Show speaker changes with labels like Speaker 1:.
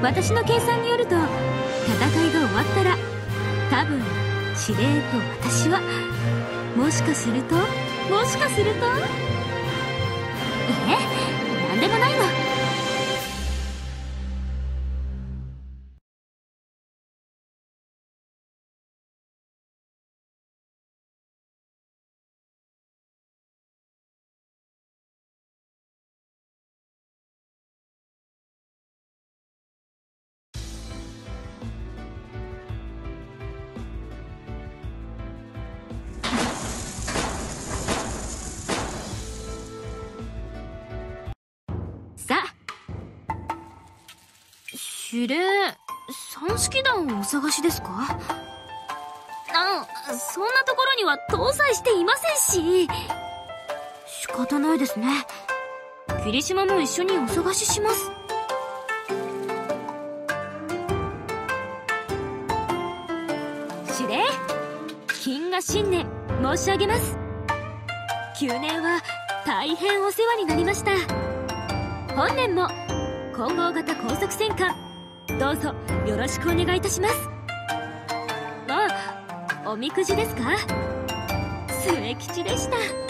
Speaker 1: 私の計算によると、戦いが終わったら多分司令と私はもしかするとなんでもないの。さあ、司令、三式弾をお探しですか？そんなところには搭載していませんし。仕方ないですね。霧島も一緒にお探しします。司令、謹賀新年申し上げます。9年は大変お世話になりました。本年も混合型高速戦艦、どうぞよろしくお願いいたします。おみくじですか？末吉でした。